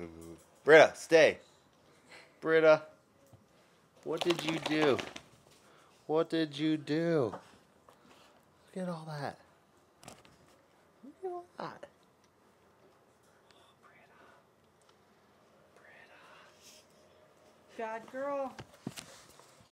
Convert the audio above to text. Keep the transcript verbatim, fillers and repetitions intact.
Britta, stay. Britta, what did you do? What did you do? Look at all that. Look at all that. Bad girl.